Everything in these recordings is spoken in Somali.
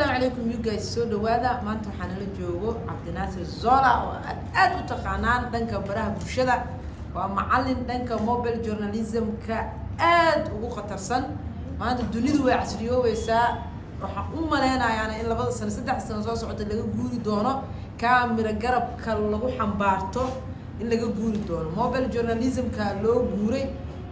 عليكم you guys so dhawaada maanta waxaan la joogo Cabdinaasir Zola oo aad u taqaanaan dhanka baraha bulshada waa macallin dhanka mobile journalism ka aad ugu khatarsan maanta dunidu way casriyoowaysaa waxa u maleynayaa in labada sano saddex sano soo socota laga guuri doono kaamira garabka lagu xambaarto in laga guuri doono mobile journalism ka loo guuray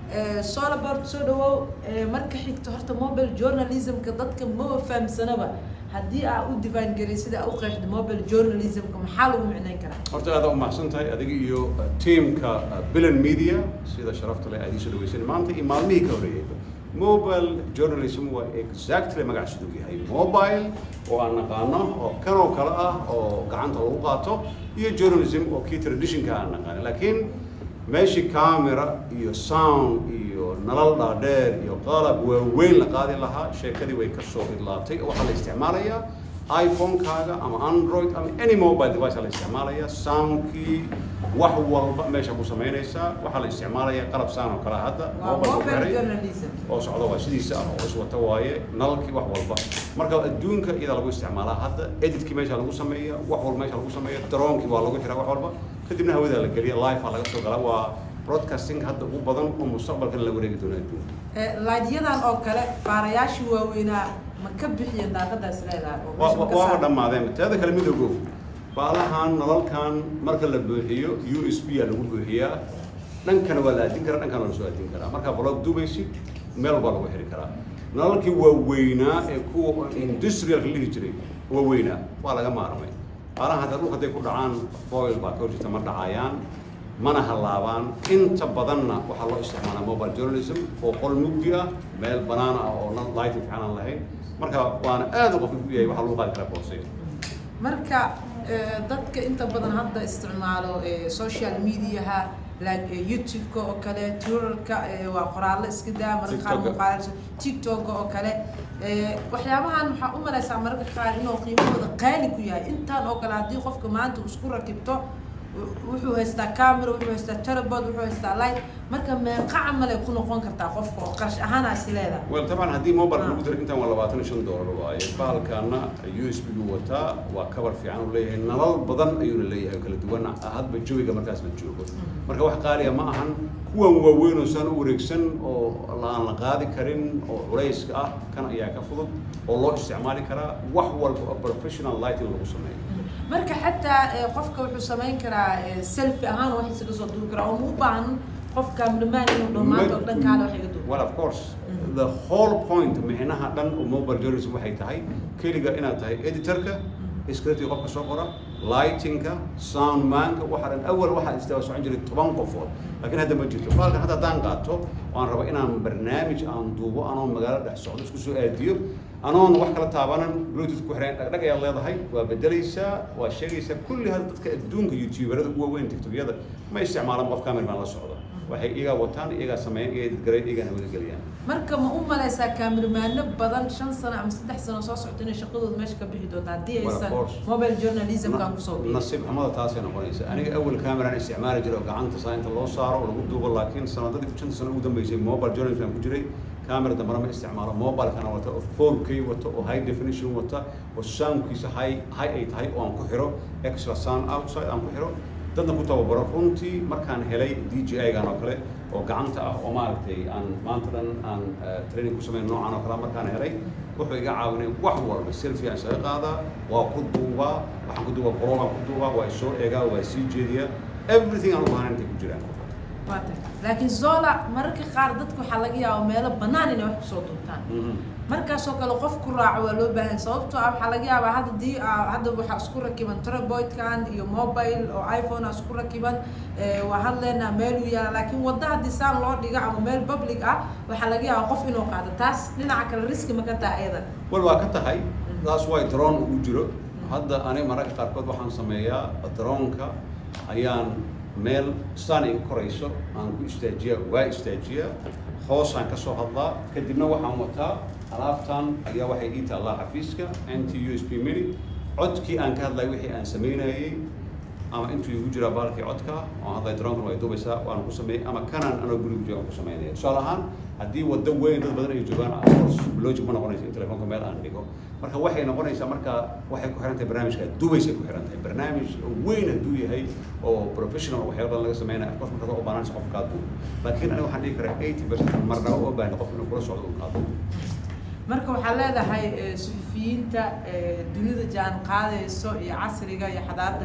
Solabart soo dhawow marka xigto horta mobile journalism ka dadka ma fahamsanaba hadii aad u divine garay sida u qeexdo mobile journalism ka maxaa lagu macnayn karaa horta aad u mahadsantahay adiga iyo teamka Bilan Media sida sharafta leh aad soo dhaweysan maanta iyo maalmihii ka horeeyay mobile journalism waa exactly magaciisu yahay mobile oo aan naqaano oo kanoo kala ah oo gacanta lagu qaato iyo journalism oo kii tradition ka aan naqaan laakiin ماشي كاميرا iyo sound iyo nalal dhaadheer iyo qalab weyn la qaadi lahaa sheekadii way ka soo ilaatay waxa la isticmaalayaa iPhone kaaga ama Android ama any mobile device la isticmaalayaa soundkii wax walba meesha ku sameynaysa waxa la isticmaalayaa qalab sound oo kala hadda mobile journalism oo socdo waa sidiisa oo iswata waaye nalkii wax walba marka adduunka iyada lagu isticmaalaa hadda editkii meesha lagu sameeyaa wax walba meesha lagu sameeyaa drone-kii waa lagu xiraa wax walba kadibna hawada la galiya live laga soo galaa waa broadcasting hadda ugu badan oo mustaqbalka la wareegi doono adduunka laadiyadan oo kale faarayaashu waaweynaa ma ka bixiyeen daaqadaas leedahay waa dhamaadeen taada kale midowgo baalahan nalalkan marka la buuxiyo USB lagu buuxiyaa dhankana waa la aadin karaa dhankana la soo aadin karaa marka blog dubaysid meel walba lagu xiri karaa nalalkii waaweynaa ee kuwa industrial lihi jiray waaweynaa waa laga maarmay baalahan hadda dhulka haday ku dhacaan foil baa ka horjita ma dhacayaan mana halaabaan inta badanna waxa loo isticmaalaa mobile journalism oo qol mugdi ah meel banaan ah oo lighting fiican lahayn marka waana aad u qofku yahay waxa loo qaadi karaa boosay marka dadka inta badan hadda isticmaalo social media ha like YouTube oo kale Twitter waa qoraal iska daa marka qaar muuqaal TikTok oo kale waxyaabahan waxa u maleysaa marka qaar inuu qiimahooda qaali ku yahay intaan oo kale hadii qofka maanta isku rakibto wuxuu haystaa camera wuxuu haystaa tripod wuxuu haystaa light marka meeqa amal ay ku noqon kartaa qofka oo qarash ahaan ay leedahay wal taban hadii mobile lagu diro intaan waa $25 waaye baalkana USB gu wata waa cover fiican u leeyahay nalal badan ayuu leeyahay kala duwan hadba jawiga markaas la joogo marka wax qaali ma ahan kuwan waaweyn oo san u wareegsan oo la qaadi karin oo culayska ah kan ayaa ka fudud oo loo isticmaali karaa wax walba oo professional lighting lagu sameeyo marka xataa qofka wuxuu sameyn karaa selfie ahaan wax isaga soo duubi karaa oo u baahan qof cameraman inuu dhamaado dhankaada wax iga duubo well of course the whole point micnaha dhan oo mobile journalism waxay tahay kaliya inaad tahay editorka script qofka soo qora lightingka sound manka waxa dhan awal waxa istaa soo jiray 10 qofood laakiin hadda ma jirto baalkan hadda daan qaato waan raba inaan barnaamij aan duubo anoo magaalada dhex socdo isku soo aadiyo anoon wax kala taabanan bluetooth ku xireen dhaqdhaq ayaa leedahay waa bedelaysaa waa sheegaysaa kulli hada dadka adduunka youtuberada ugu weyn tiktokyada ma isticmaalaan qof cameraman la socdo waxay iga wataan iga sameeyay iga gareed iga wada galiyaan marka ma u maleysaa cameraman badan 5 sano ama 3 sano soo socdo inay shaqadooda meesha ka bixi doontaa hadii aysan mobile journalism kan ku soo bixiyo nasiib xumada taas ay noqonaysaa aniga awal camera isticmaali jiray gacanta saanta loo saaro lagu duubo laakiin sanadadii 5 sano ugu dambeysay mobile journalism ku jiray camera dambe ma isticmaalo mobile kana wata 4K wata oo high definition wata oo soundkiisa high ay tahay oo aan ku xiro extra sound outside aan ku xiro dadna ku tababaro runtii markaan helay DJI gaan oo kale oo gacanta ah oo maaragtay aan maanta dhan aan training ku sameeyay noocan oo kale markaan helay wuxuu iga caawinay wax walba selfie aan saga qaada waa ku duuba waxaan ku duuba program ku duuba waa soo eegaa waa sii jeediya everything aan u baahan inta ku jiraan laakiin Zola marka qaar dadku waxa laga yaabaa meelo banaan inay wax ku soo duubtaan markaas oo kale qof ku raaco waa loo baahan sababtoo ah waxa laga yaabaa hadda waxa isku rakiban tripod-kan iyo mobile oo iPhone isku rakiban waa hadleena meel u yaala laakiin wada hadii saan loo dhigo ama meel public ah waxa laga yaabaa qof inuu qaado taas dhinaca kale risk ma ka tahay ayada wal waa ka tahay taas way drone ugu jiro hadda ani marka qaarkood waxaan sameeyaa drone-ka ayaan meel sani korayso aan ku istaajiya hoos aan ka soo hadlaa kadibna waxaan wataa alaabtan ayaa waxay ii taallaa xafiiska anti USB mini codkii aan ka hadlay wixii aan sameynayay ama intuu igu jiraa baalkii codka oo hadday drone way dubaysaa waan ku sameeyay ama kanan anoo guriga joogan ku sameynaya tusaale ahaan haddii waddo weyn dad badan ay joogaan logic ma noqonayso in telefoonka meel aan dhigo marka waxay noqonaysaa marka waxay ku xiran tahay barnaamijka dubaysay ku xiran tahay barnaamij weyn hadduu yahay oo professional waxyaabo badan laga sameynaya of course marka u baahan qof ka duub laakiin aniga waxaan dhihi karaa 80% marna u baahan qof inuu kula socdo uu qaado marka waxaa leedahay suxufiyiinta dunida jaan qaadayso iyo casriga iyo xadaarada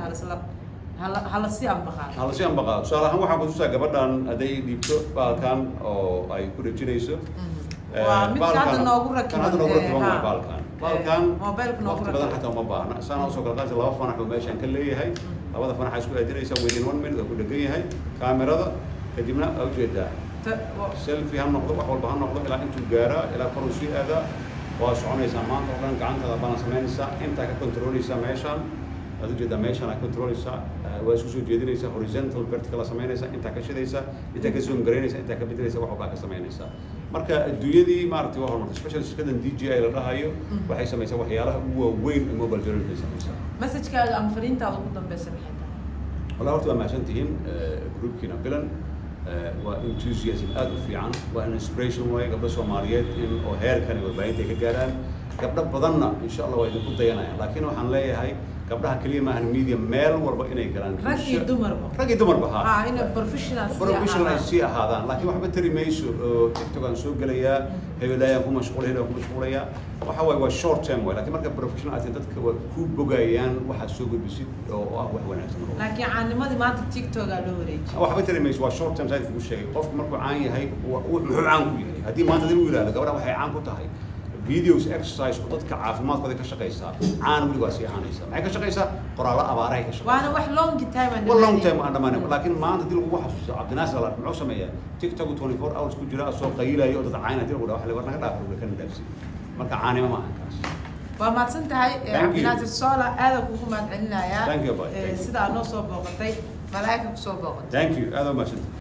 hala si ambaqaado hala si ambaqaado tusaale ahaan waxaan ku tusaa gabadhan hadday dhiibto baalkan oo ay ku dhejinayso waa mid hadda noogu rakiban baalkan mobilka noogu waqti badan xataa uma baahna saana usoo kala qaadaysa 2 fanax oo meeshaan ka leeyahay labada fanax isku aadinaysa within 1 minute oo ku dhagan yahay kaamirada kadibna aad ujeedaa selfie ha noqdo wax walba ha noqdo ilaa intuu gaaraa ilaa kor u sii aadaa waa soconaysaa maanta oo dhan gacantaada baan samaynaysaa intaa ka controleysaa meeshaan aad ujeedaa meeshaan aad controleysaa waa isku soo jeedinaysaa horizontal vertical samaynaysaa intaa ka shidaysaa intaa ka zoom garaynaysaa intaa ka bedelaysaa wax walba ka samaynaysaa marka adduunyadii maaragtay waa horumartay especially shirkadan DJI la dhahayo waxay samaysaa waxyaalaha ugu waaweyn ee mobile journalism samaysaa message-kaaga ama fariintaada ugu dambeysa maxay tahay والله horta waa mahadsantihiin groupkiina bilan waa enthusiasm aad u fiican waa inspiration way gabdho Soomaaliyeed in oo heerkan warbaahinta ka gaaraan gabdho badanna insha Allah waa idinku dayanayaan laakiin waxaan leeyahay gabdhaha kaliya ma ahan media meel walba inay galaan rag iyo dumarba ha in professional si ahaadaan laakiin waxba tari mayso TikTok aan soo galayaa hebelaayaan ku mashquulaya waxa way waa short term way laakiin marka professional aad dadka waa ku bogayaan waxa soo gudbisid oo ah wax wanaagsan laakiin caanimadii maanta TikTok aa loo wareejiyay waxba tari mayso waa short term side ku sheegay qofku markuu caan yahay muxuu caan ku yahay haddii maanta dad wiilada gabadha waxay caan ku tahay videos exercise oo dadka caafimaadkooda ka shaqeysa caan wali waa sii aanaysa maxay ka shaqeysaa qoraalo abaarahay ka shaqeysa waana wax long time aan dhamaanay laakiin maanta dil ugu xasuusto Cabdinaasir Allah muxuu sameeyaa TikTok 24 hours ku jira soo qaylayo oo dad caana dil ugu dhaw wax naga dhaafo kan dalsi marka caanimo ma ahan kaas waa maadsan tahay Cabdinaasir Sola aad ugu mahadcelinayaa thank you sida aad noo soo booqatay malaa'ika ku soo booqatay thank you aad u mahadsan